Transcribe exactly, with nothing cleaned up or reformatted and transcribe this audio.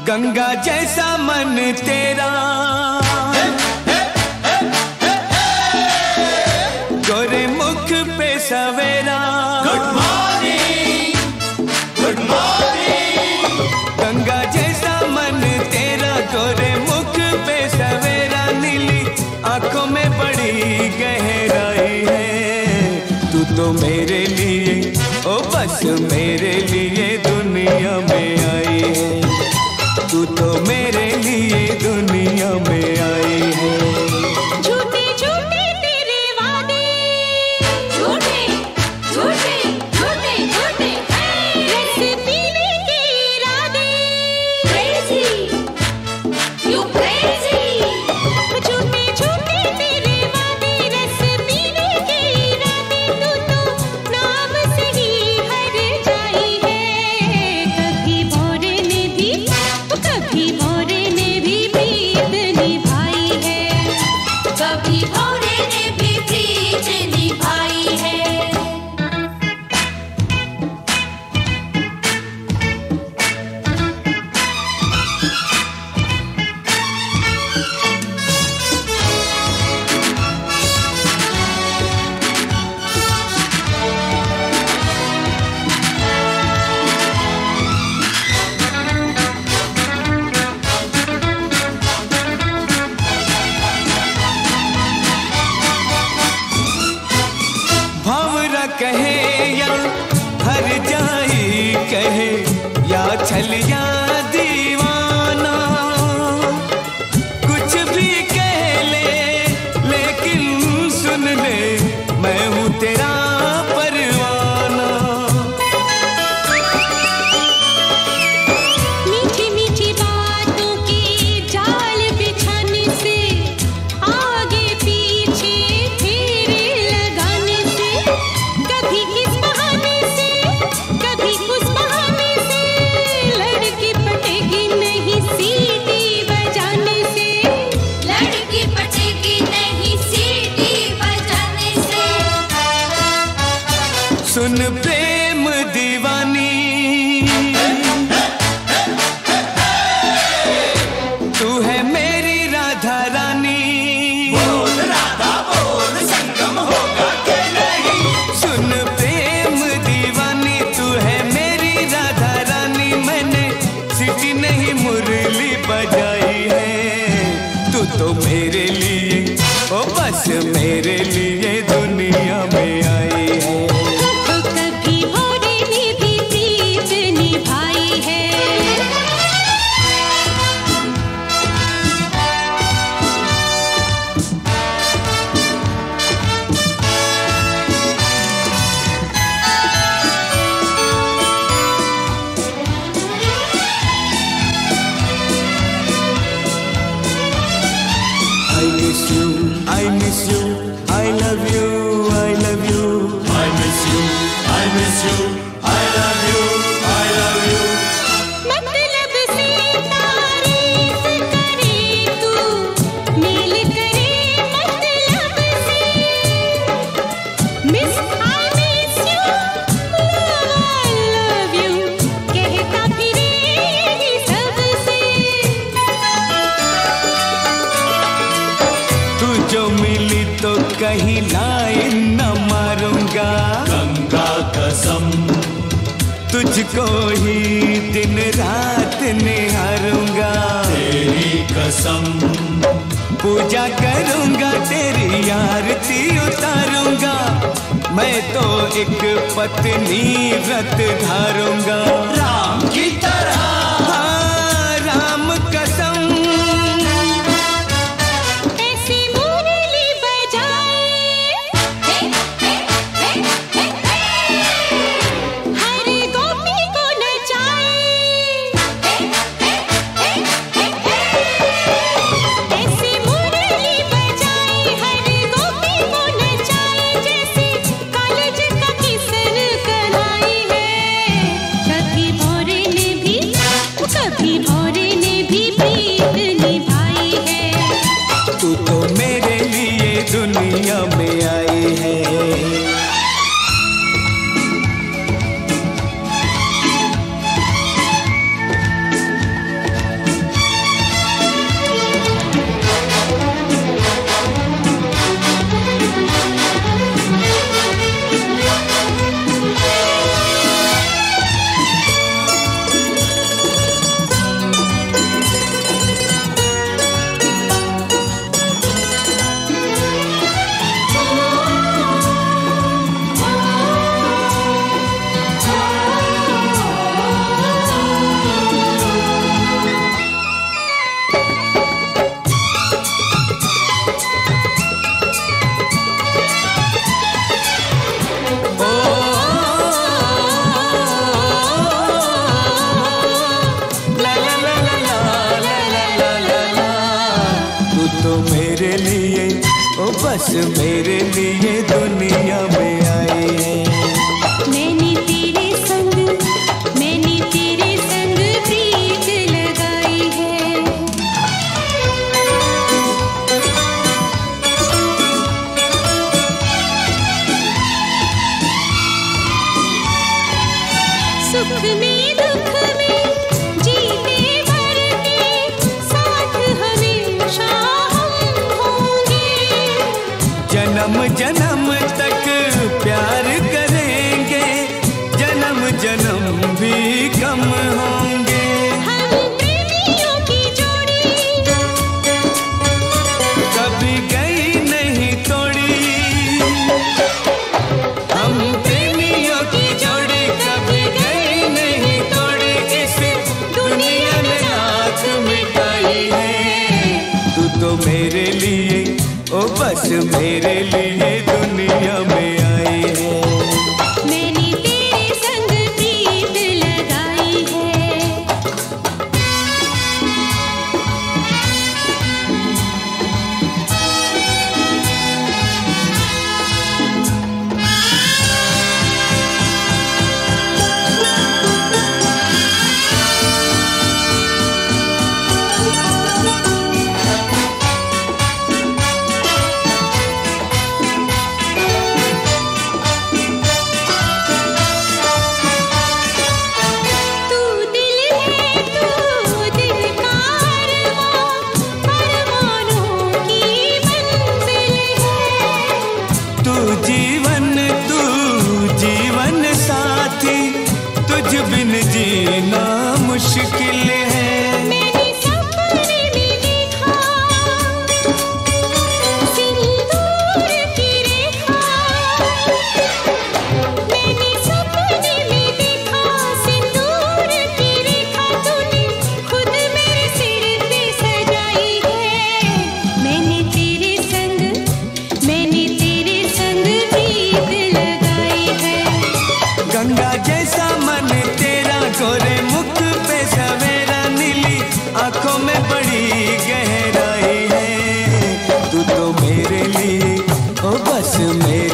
गंगा जैसा मन तेरा, गोरे मुख पे सवेरा। Good morning, good morning. Ganga जैसा मन तेरा, गोरे मुख पे सवेरा। नीली आंखों में बड़ी गहराई है। तू तो मेरे लिए, ओ बस मेरे लिए दुनिया में आई है। तू तो मेरे लिए दुनिया में आई है। झूठे झूठे तेरे वादे, झूठे झूठे झूठे झूठे रस पीने के इरादे। Crazy, you crazy। झूठे झूठे तेरे वादे, रस पीने के इरादे। तू तो नाम से ही हर जाई है। कभी भोरे ने भी, कभी भोरे ने भी प्रीत निभाई है। कभी भोरे ने भी प्रीत निभाई है। भंवरा कहे या हर जाई कहे, या छलिया दीवाना। कुछ भी कह ले लेकिन सुन ले, मैं हूँ तेरा परवाना। मीठी मीठी बातों के जाल बिछाने से, आगे पीछे फेरे लगाने से, कभी किस बहाने से, कभी उस बहाने से, लड़की पटेगी नहीं सीटी बजाने से। लड़की पटेगी नहीं सीटी बजाने से। सुन प्रेम दीवानी, तू है मेरी राधा रानी। बोल राधा बोल, संगम होगा कि नहीं। सुन प्रेम दीवानी, तू है मेरी राधा रानी। मैंने सीटी नहीं मुरली बजाई है। तू तो मेरे लिए, ओ बस मेरे लिए दुनिया में आई है। कभी भोरे ने भी प्रीत निभाई है। I miss you, I miss you, I love you, I love you. I miss you, I miss you, I love you, I love you. मतलब से तारीफ करे तू, मेल करे मतलब से। Miss I miss you, love I love you, कहता फिरे यही सबसे। तू जो मिली तो कहीं लाइन न मारूंगा। गंगा कसम, तुझको ही दिन रात निहारूंगा। तेरी कसम, पूजा करूंगा, तेरी आरती उतारूंगा। मैं तो एक पत्नी व्रत धारूंगा। राम की तरह, हाँ राम कसम। ऐसी मुरली बजाए, हर गोपी को नचाए। ऐसी मुरली बजाए, हर गोपी को नचाए। जैसे कॉलेज का किसन कलाई है। कभी भोरे ने भी, कभी भोरे ने भी प्रीत निभाई है। तू तो मेरे लिए दुनिया में आई है। बस मेरे लिए दुनिया में आए हैं। मैंने तेरे संग मैंने तेरे संग प्रीत लगाई है। सुख में दुख में जीते मरते साथ हमेशा हम होंगे। जन्म जन्म तक प्यार करेंगे, जन्म जन्म भी कम होंगे। हम प्रेमियों की जोड़ी कभी गई नहीं तोड़ी, हम प्रेमियों की जोड़ी कभी गई नहीं तोड़ी। इस दुनिया ने हाथ मिटाई है। तू तो मेरे लिए, ओ बस मेरे लिए दुनिया में आई है। मैंने तेरे संग प्रीत लगाई है। तू दिल है तू दिल का अरमां, अरमानों की मंजिल है। तू जीवन तू जीवन साथी, तुझ बिन जीना मुश्किल है। मैंने सपने में देखा सिंदूर की रेखा। मैंने सपने में देखा सिंदूर की रेखा। तूने खुद मेरे सिर पे सजाई है। मैंने तेरे संग मैंने तेरे संग प्रीत लगाई है। गंगा जैसा मन तेरा, गोरे मुख पे सवेरा, नीली आंखों में बड़ी गहराई है। तू तो मेरे लिए, ओ बस मेरे